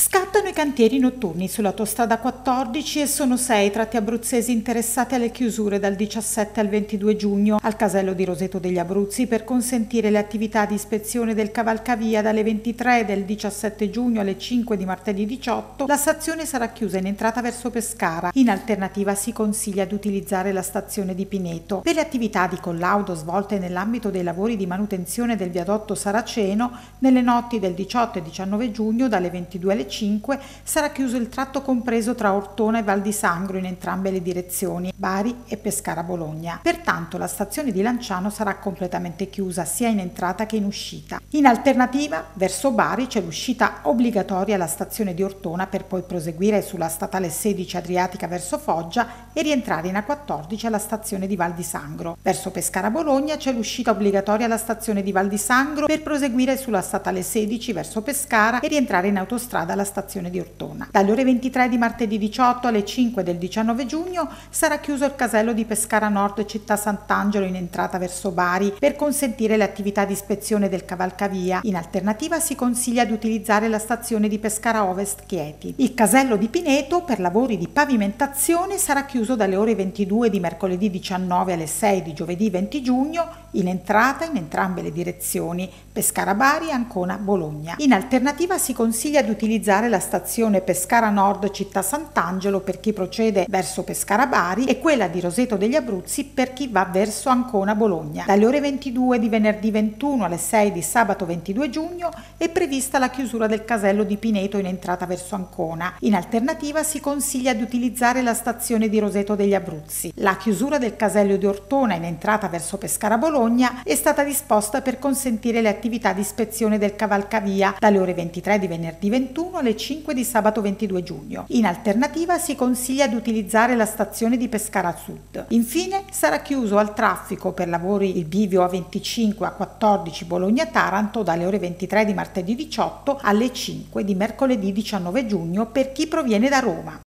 Scattano i cantieri notturni sull'autostrada 14 e sono 6 i tratti abruzzesi interessati alle chiusure dal 17 al 22 giugno al casello di Roseto degli Abruzzi per consentire le attività di ispezione del cavalcavia dalle 23 del 17 giugno alle 5 di martedì 18. La stazione sarà chiusa in entrata verso Pescara. In alternativa si consiglia di utilizzare la stazione di Pineto. Per le attività di collaudo svolte nell'ambito dei lavori di manutenzione del viadotto Saraceno, nelle notti del 18 e 19 giugno dalle 22 alle 5 sarà chiuso il tratto compreso tra Ortona e Val di Sangro in entrambe le direzioni, Bari e Pescara-Bologna. Pertanto la stazione di Lanciano sarà completamente chiusa sia in entrata che in uscita. In alternativa, verso Bari c'è l'uscita obbligatoria alla stazione di Ortona per poi proseguire sulla statale 16 Adriatica verso Foggia e rientrare in A14 alla stazione di Val di Sangro. Verso Pescara-Bologna c'è l'uscita obbligatoria alla stazione di Val di Sangro per proseguire sulla statale 16 verso Pescara e rientrare in autostrada alla stazione di Ortona. Dalle ore 23 di martedì 18 alle 5 del 19 giugno sarà chiuso il casello di Pescara Nord Città Sant'Angelo in entrata verso Bari per consentire le attività di ispezione del cavalcavia. In alternativa si consiglia di utilizzare la stazione di Pescara Ovest Chieti. Il casello di Pineto per lavori di pavimentazione sarà chiuso dalle ore 22 di mercoledì 19 alle 6 di giovedì 20 giugno in entrata in entrambe le direzioni Pescara Bari e Ancona Bologna. In alternativa si consiglia di utilizzare la stazione Pescara Nord Città Sant'Angelo per chi procede verso Pescara Bari e quella di Roseto degli Abruzzi per chi va verso Ancona Bologna. Dalle ore 22 di venerdì 21 alle 6 di sabato 22 giugno è prevista la chiusura del casello di Pineto in entrata verso Ancona. In alternativa si consiglia di utilizzare la stazione di Roseto degli Abruzzi. La chiusura del casello di Ortona in entrata verso Pescara Bologna è stata disposta per consentire le attività di ispezione del cavalcavia dalle ore 23 di venerdì 21 alle 5 di sabato 22 giugno. In alternativa si consiglia di utilizzare la stazione di Pescara Sud. Infine sarà chiuso al traffico per lavori il bivio A25 A14 Bologna-Taranto dalle ore 23 di martedì 18 alle 5 di mercoledì 19 giugno per chi proviene da Roma.